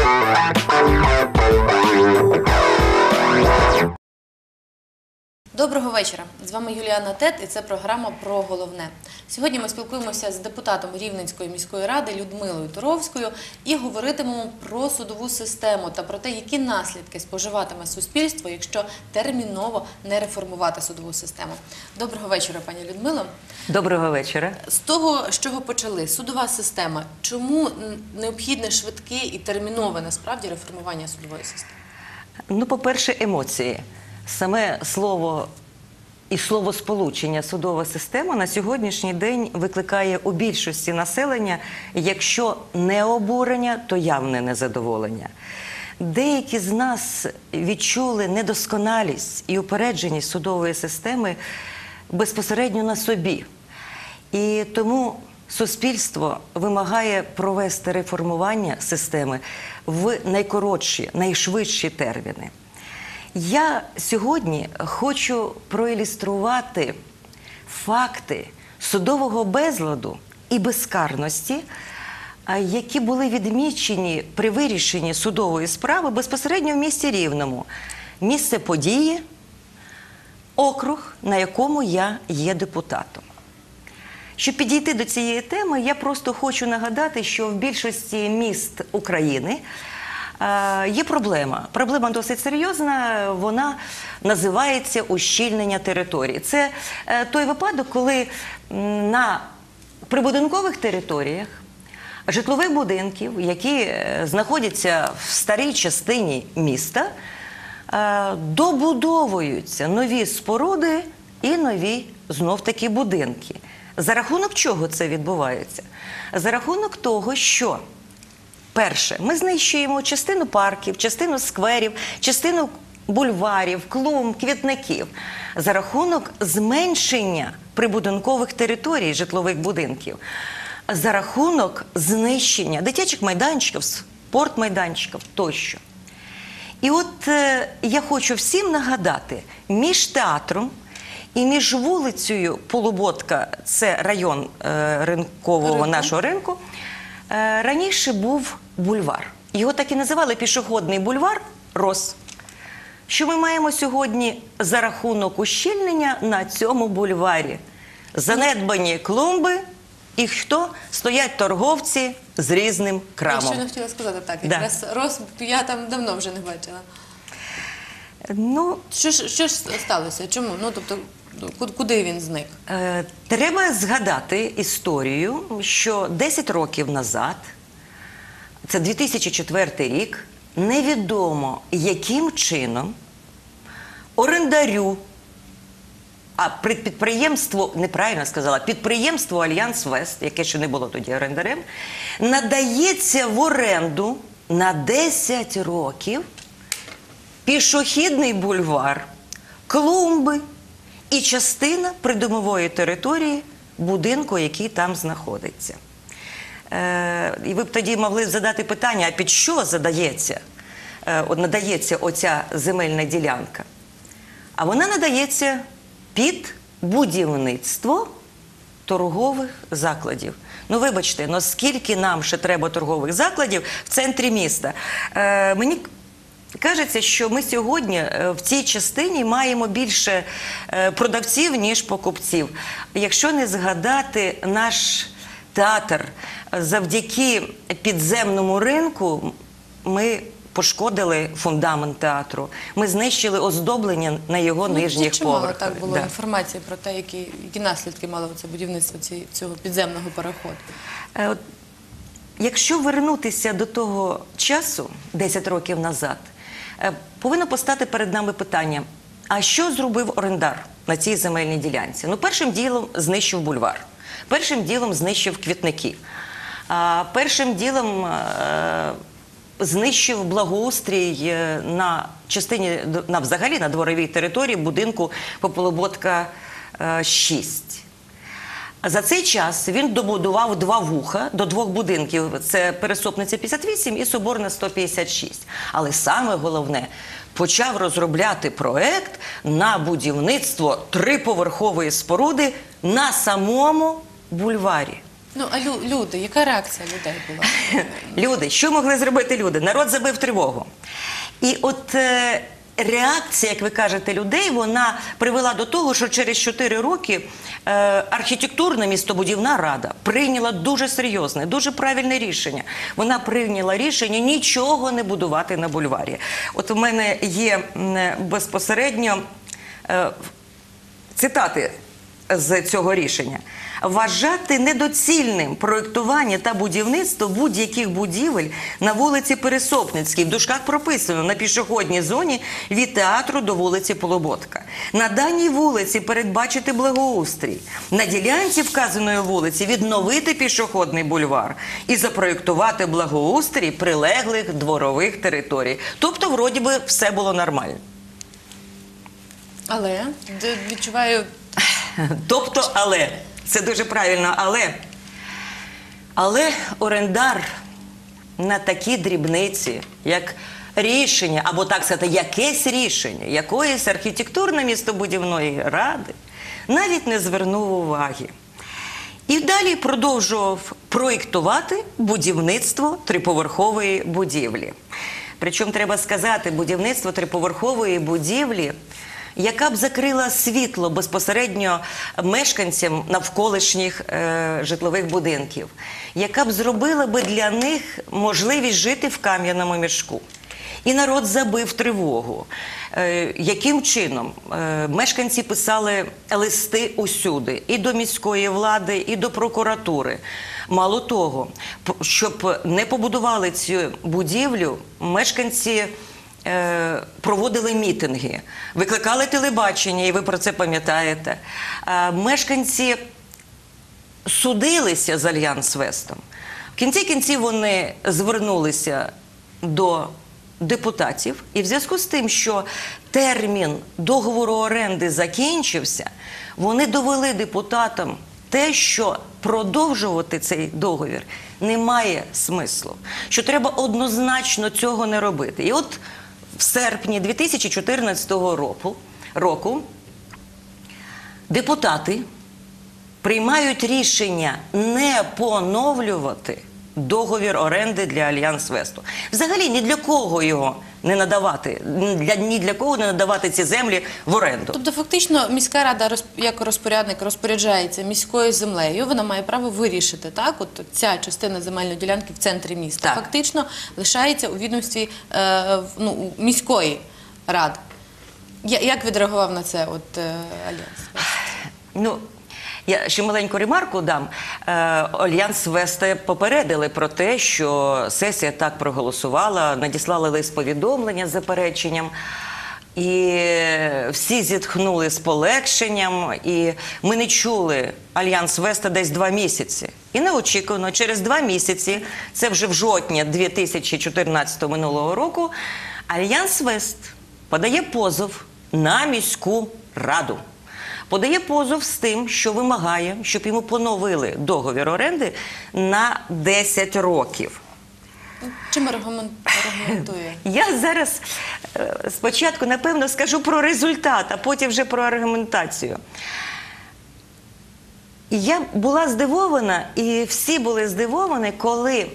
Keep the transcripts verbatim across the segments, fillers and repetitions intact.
Доброго вечора. З вами Юліана Тет і це програма «Про головне». Сьогодні ми спілкуємося з депутатом Рівненської міської ради Людмилою Туровською і говоритимемо про судову систему та про те, які наслідки споживатиме суспільство, якщо терміново не реформувати судову систему. Доброго вечора, пані Людмило. Доброго вечора. З того, з чого почали, судова система. Чому необхідне швидке і термінове, насправді, реформування судової системи? Ну, по-перше, емоції. Саме слово і словосполучення «судова система» на сьогоднішній день викликає у більшості населення, якщо не обурення, то явне незадоволення. Деякі з нас відчули недосконалість і упередженість судової системи безпосередньо на собі. І тому суспільство вимагає провести реформування системи в найкоротші, найшвидші терміни. Я сьогодні хочу проілюструвати факти судового безладу і безкарності, які були відмічені при вирішенні судової справи безпосередньо в місті Рівному. Місце події, округ, на якому я є депутатом. Щоб підійти до цієї теми, я просто хочу нагадати, що в більшості міст України є проблема. Проблема досить серйозна, вона називається ущільнення територій. Це той випадок, коли на прибудинкових територіях житлових будинків, які знаходяться в старій частині міста, добудовуються нові споруди і нові знов-таки будинки. За рахунок чого це відбувається? За рахунок того, що перше, ми знищуємо частину парків, частину скверів, частину бульварів, клумб, квітників за рахунок зменшення прибудинкових територій житлових будинків, за рахунок знищення дитячих майданчиків, спортмайданчиків тощо. І от е, я хочу всім нагадати, між театром і між вулицею Полуботка, це район е, ринкового Ринку. нашого ринку, е, раніше був бульвар. Його так і називали пішохідний бульвар Рос. Що ми маємо сьогодні за рахунок ущільнення на цьому бульварі? Занедбані клумби і хто? Стоять торговці з різним крамом. Я ще не хотіла сказати так. Якраз да. Рос я там давно вже не бачила. Ну, що, що ж сталося? Чому? Ну, тобто, куди він зник? Е, треба згадати історію, що десять років назад, це дві тисячі четвертий рік, невідомо яким чином орендарю, а підприємство, неправильно сказала, підприємство Альянс Вест, яке ще не було тоді орендарем, надається в оренду на десять років пішохідний бульвар, клумби і частина придомової території будинку, який там знаходиться. Е, і ви б тоді могли задати питання, а під що задається, е, надається оця земельна ділянка? А вона надається під будівництво торгових закладів. Ну, вибачте, но скільки нам ще треба торгових закладів в центрі міста? Е, мені кажеться, що ми сьогодні в цій частині маємо більше продавців, ніж покупців. Якщо не згадати наш театр, завдяки підземному ринку ми пошкодили фундамент театру. Ми знищили оздоблення на його ну, нижніх поверхах. Чимало так було да. інформації про те, які, які наслідки мало це будівництво цього підземного переходу. Е, от, якщо вернутися до того часу, десять років назад, е, повинно постати перед нами питання, а що зробив орендар на цій земельній ділянці? Ну, першим ділом знищив бульвар, першим ділом знищив квітники, а першим ділом е, знищив благоустрій на частині, на, взагалі на дворовій території будинку по Полуботка шість. За цей час він добудував два вуха до двох будинків. Це Пересопниця п'ятдесят вісім і Соборна сто п'ятдесят шість. Але саме головне, почав розробляти проект на будівництво триповерхової споруди на самому бульварі. Ну, а лю- люди, яка реакція людей була? Люди, що могли зробити люди? Народ забив тривогу. І от е, реакція, як ви кажете, людей, вона привела до того, що через чотири роки е, архітектурна містобудівна рада прийняла дуже серйозне, дуже правильне рішення. Вона прийняла рішення нічого не будувати на бульварі. От у мене є м, безпосередньо е, цитати з цього рішення. Вважати недоцільним проєктування та будівництво будь-яких будівель на вулиці Пересопницькій. В дужках прописано на пішохідній зоні від театру до вулиці Полуботка. На даній вулиці передбачити благоустрій. На ділянці вказаної вулиці відновити пішохідний бульвар і запроєктувати благоустрій прилеглих дворових територій. Тобто, вроді би, все було нормально. Але д- відчуваю, Тобто, але, це дуже правильно, але, але орендар на такі дрібниці, як рішення, або так сказати, якесь рішення якоїсь архітектурно-містобудівної ради, навіть не звернув уваги. І далі продовжував проєктувати будівництво триповерхової будівлі. Причому, треба сказати, будівництво триповерхової будівлі, яка б закрила світло безпосередньо мешканцям навколишніх е, житлових будинків, яка б зробила би для них можливість жити в кам'яному мішку. І народ забив тривогу. Е, яким чином? Е, мешканці писали листи усюди, і до міської влади, і до прокуратури. Мало того, щоб не побудували цю будівлю, мешканці Е, проводили мітинги, викликали телебачення, і ви про це пам'ятаєте. Е, мешканці судилися з Альянс Вестом. В кінці кінців вони звернулися до депутатів, і в зв'язку з тим, що термін договору оренди закінчився, вони довели депутатам те, що продовжувати цей договір немає смислу, що треба однозначно цього не робити. І от в серпні дві тисячі чотирнадцятого року, року депутати приймають рішення не поновлювати договір оренди для Альянс Весту. Взагалі ні для кого його не надавати, ні для, ні для кого не надавати ці землі в оренду. тобто фактично міська рада розп- як розпорядник розпоряджається міською землею, вона має право вирішити, так, от ця частина земельної ділянки в центрі міста Так. фактично лишається у відомстві е, в- ну, у міської ради. Я- Як відреагував на це от е, Альянс? Ну, я ще маленьку ремарку дам. Е, Альянс Веста попередили про те, що сесія так проголосувала, надіслали лист повідомлення з запереченням. І всі зітхнули з полегшенням, і ми не чули Альянс Веста десь два місяці. І неочікувано, через два місяці, це вже в жовтні дві тисячі чотирнадцятого минулого року, Альянс Вест подає позов на міську раду. Подає позов з тим, що вимагає, щоб йому поновили договір оренди на десять років. Чим аргумент- аргументує? Я зараз е, спочатку, напевно, скажу про результат, а потім вже про аргументацію. І я була здивована, і всі були здивовані, коли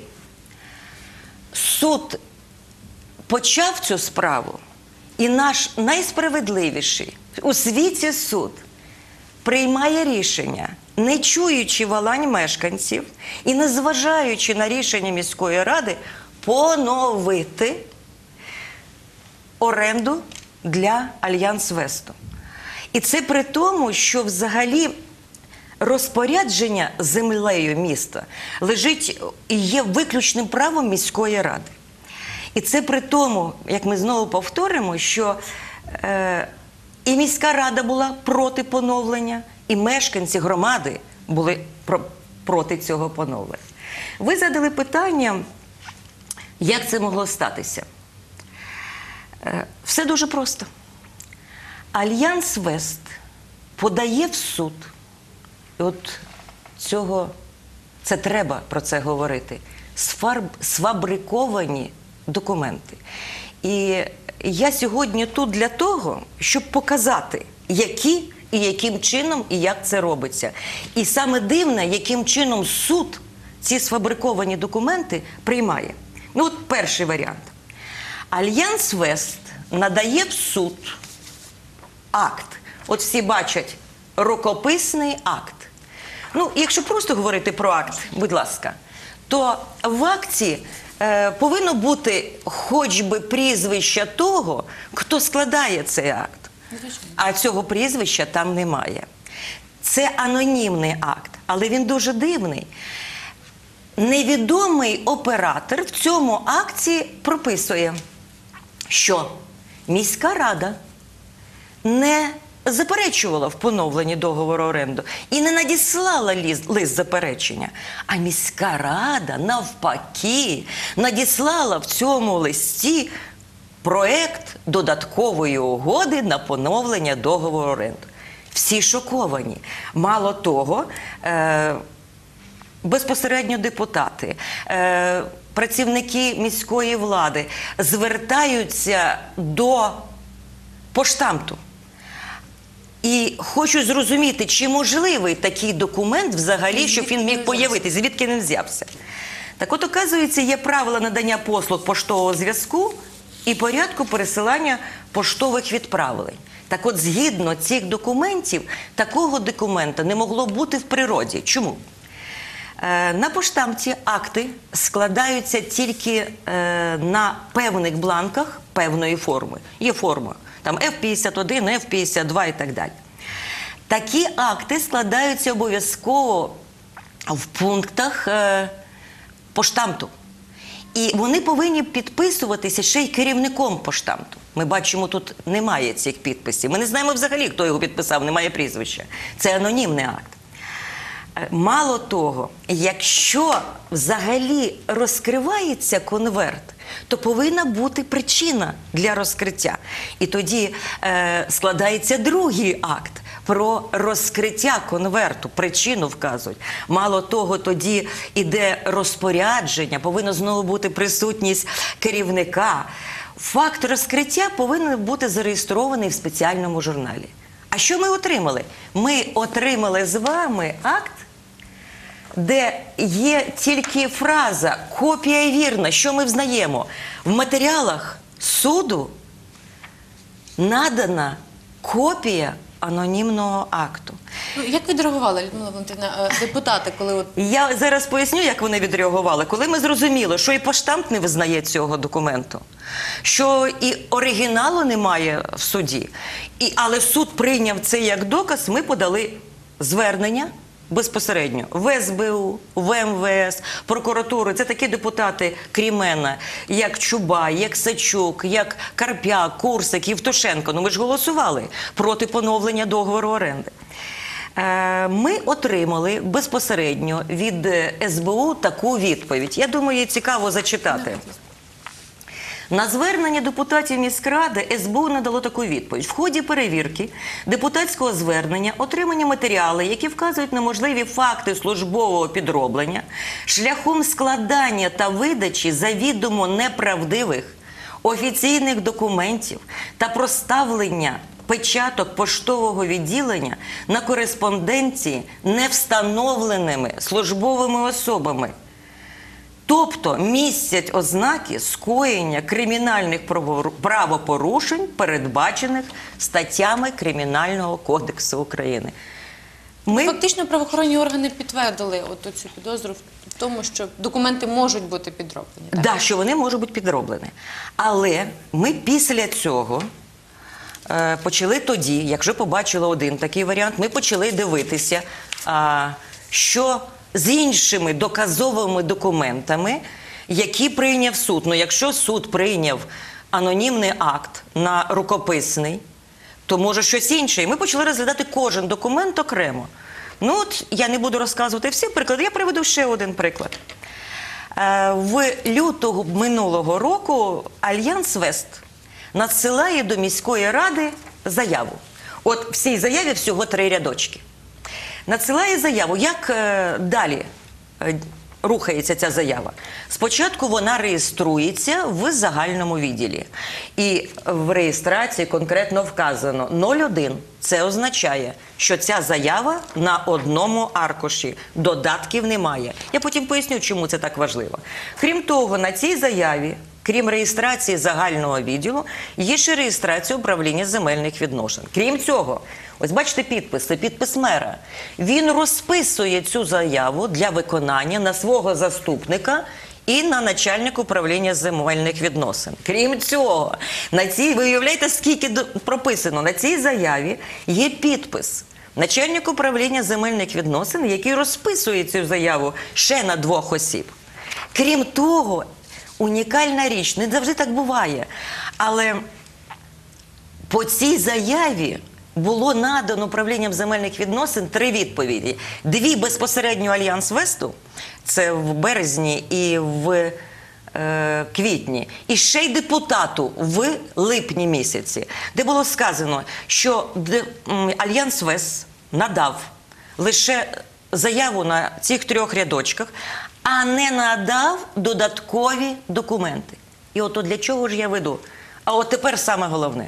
суд почав цю справу, і наш найсправедливіший у світі суд приймає рішення, не чуючи волань мешканців і не зважаючи на рішення міської ради, поновити оренду для Альянс Весту. І це при тому, що взагалі розпорядження землею міста лежить і є виключним правом міської ради. І це при тому, як ми знову повторимо, що е, і міська рада була проти поновлення, і мешканці громади були про, проти цього поновлення. Ви задали питання, як це могло статися? Е, все дуже просто. Альянс Вест подає в суд, і от цього, це треба про це говорити, сфарб, сфабриковані документи. І я сьогодні тут для того, щоб показати, які і яким чином і як це робиться. І саме дивне, яким чином суд ці сфабриковані документи приймає. Ну от перший варіант. Альянс Вест надає в суд акт. От всі бачать рукописний акт. Ну, якщо просто говорити про акт, будь ласка, то в акті е, повинно бути хоч би прізвище того, хто складає цей акт. А цього прізвища там немає. Це анонімний акт, але він дуже дивний. Невідомий оператор в цьому акті прописує, що міська рада не заперечувала в поновленні договору оренду і не надіслала лист, лист заперечення. А міська рада, навпаки, надіслала в цьому листі проект додаткової угоди на поновлення договору оренду. Всі шоковані. Мало того, е безпосередньо депутати, е працівники міської влади звертаються до поштамту. І хочу зрозуміти, чи можливий такий документ взагалі, щоб він міг появитися, звідки він взявся. Так от, оказується, є правила надання послуг поштового зв'язку і порядку пересилання поштових відправлень. Так от, згідно цих документів, такого документа не могло бути в природі. Чому? Е, на поштамті акти складаються тільки е, на певних бланках певної форми. Є форма. Там еф п'ятдесят один, еф п'ятдесят два і так далі. Такі акти складаються обов'язково в пунктах е, поштамту. І вони повинні підписуватися ще й керівником поштамту. Ми бачимо, тут немає цих підписів. Ми не знаємо взагалі, хто його підписав, немає прізвища. Це анонімний акт. Мало того, якщо взагалі розкривається конверт, то повинна бути причина для розкриття. І тоді е, складається другий акт про розкриття конверту, причину вказують. Мало того, тоді іде розпорядження, повинна знову бути присутність керівника. Факт розкриття повинен бути зареєстрований в спеціальному журналі. А що ми отримали? Ми отримали з вами акт, де є тільки фраза «копія вірна». Що ми взнаємо? В матеріалах суду надана копія анонімного акту. Ну, як відреагувала, Людмила Валентинівна, депутати, коли от... Я зараз поясню, як вони відреагували. Коли ми зрозуміли, що і поштамт не визнає цього документу, що і оригіналу немає в суді, і, але суд прийняв це як доказ, ми подали звернення безпосередньо в ес бе у, в ем ве ес, прокуратуру. Це такі депутати, крім мене, як Чубай, як Сачук, як Карп'як, Курсик, Євтушенко. Ну ми ж голосували проти поновлення договору оренди. Ми отримали безпосередньо від ес бе у таку відповідь. Я думаю, її цікаво зачитати. На звернення депутатів міськради ес бе у надало таку відповідь. В ході перевірки депутатського звернення отримані матеріали, які вказують на можливі факти службового підроблення, шляхом складання та видачі завідомо неправдивих офіційних документів та проставлення печаток поштового відділення на кореспонденції невстановленими службовими особами. Тобто містять ознаки скоєння кримінальних правопорушень, передбачених статтями Кримінального кодексу України. Ми... Фактично правоохоронні органи підтвердили от цю підозру в тому, що документи можуть бути підроблені. Так, да, що вони можуть бути підроблені. Але ми після цього е, почали тоді, якщо побачили один такий варіант, ми почали дивитися, а, що з іншими доказовими документами, які прийняв суд. Ну, якщо суд прийняв анонімний акт на рукописний, то може щось інше. І ми почали розглядати кожен документ окремо. Ну от, я не буду розказувати всі приклади, я приведу ще один приклад. В лютого минулого року Альянс Вест надсилає до міської ради заяву. От в цій заяві всього три рядочки. Надсилає заяву, як е, далі е, рухається ця заява? Спочатку вона реєструється в загальному відділі. І в реєстрації конкретно вказано нуль один. Це означає, що ця заява на одному аркуші. Додатків немає. Я потім поясню, чому це так важливо. Крім того, на цій заяві, крім реєстрації загального відділу, є ще реєстрація управління земельних відносин. Крім цього, ось бачите підпис, це підпис мера. Він розписує цю заяву для виконання на свого заступника і на начальника управління земельних відносин. Крім цього, на цій, ви уявляєте, скільки прописано, на цій заяві є підпис начальник управління земельних відносин, який розписує цю заяву ще на двох осіб. Крім того, унікальна річ, не завжди так буває, але по цій заяві було надано управлінням земельних відносин три відповіді. Дві безпосередньо Альянс Весту, це в березні і в е, квітні, і ще й депутату в липні місяці, де було сказано, що де, м, Альянс Вест надав лише заяву на цих трьох рядочках, а не надав додаткові документи. І от для чого ж я веду? А от тепер саме головне.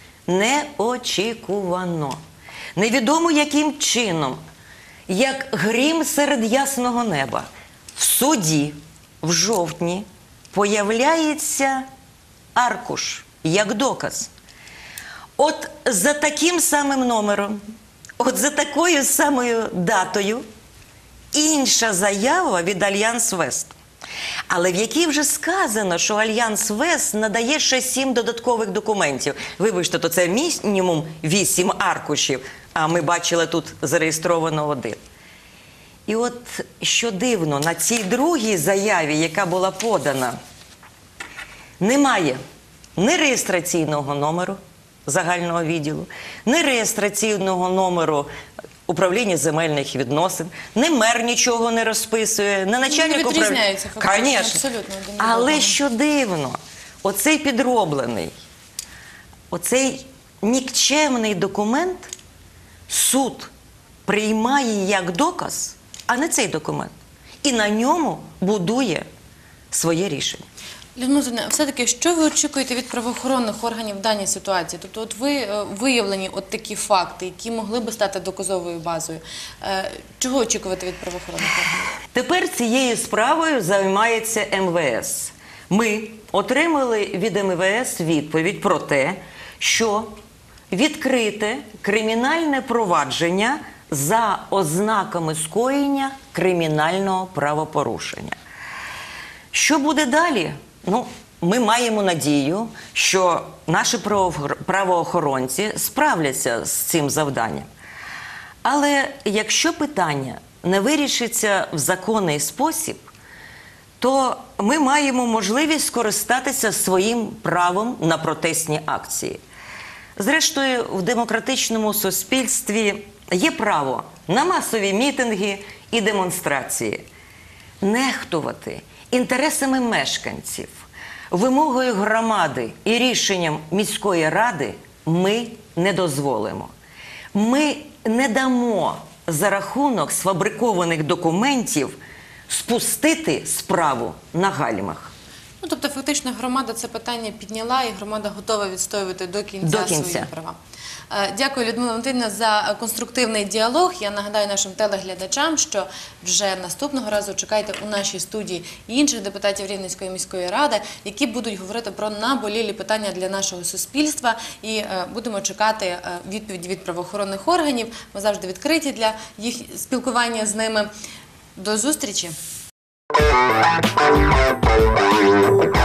Неочікувано. Невідомо яким чином, як грім серед ясного неба, в суді в жовтні появляється аркуш, як доказ. От за таким самим номером, от за такою самою датою, інша заява від Альянс Вест. Але в якій вже сказано, що Альянс Вест надає ще сім додаткових документів. Вибачте, то це мінімум вісім аркушів, а ми бачили тут зареєстровано один. І от, що дивно, на цій другій заяві, яка була подана, немає ні реєстраційного номеру загального відділу, ні реєстраційного номеру управління земельних відносин, ні мер нічого не розписує, ні начальник управління. Відрізняються фактично, Конечно. абсолютно. один від Але одного. що дивно, оцей підроблений, оцей нікчемний документ суд приймає як доказ, а не цей документ. І на ньому будує своє рішення. Людмила Анатоліївна, все-таки, що ви очікуєте від правоохоронних органів в даній ситуації? Тобто, от ви е, виявлені от такі факти, які могли би стати доказовою базою. Е, чого очікувати від правоохоронних органів? Тепер цією справою займається ем ве ес. Ми отримали від ем ве ес відповідь про те, що відкрите кримінальне провадження за ознаками скоєння кримінального правопорушення. Що буде далі? Ну, ми маємо надію, що наші правоохоронці справляться з цим завданням. Але якщо питання не вирішиться в законний спосіб, то ми маємо можливість скористатися своїм правом на протестні акції. Зрештою, в демократичному суспільстві є право на масові мітинги і демонстрації. Нехтувати інтересами мешканців, вимогою громади і рішенням міської ради ми не дозволимо. Ми не дамо за рахунок сфабрикованих документів спустити справу на гальмах. Ну, тобто, фактично, громада це питання підняла, і громада готова відстоювати до кінця, До кінця. свої права. Е, Дякую, Людмила Валентинівна, за конструктивний діалог. Я нагадаю нашим телеглядачам, що вже наступного разу чекайте у нашій студії інших депутатів Рівненської міської ради, які будуть говорити про наболілі питання для нашого суспільства. І е, будемо чекати е, відповіді від правоохоронних органів. Ми завжди відкриті для їх спілкування з ними. До зустрічі! Thank you.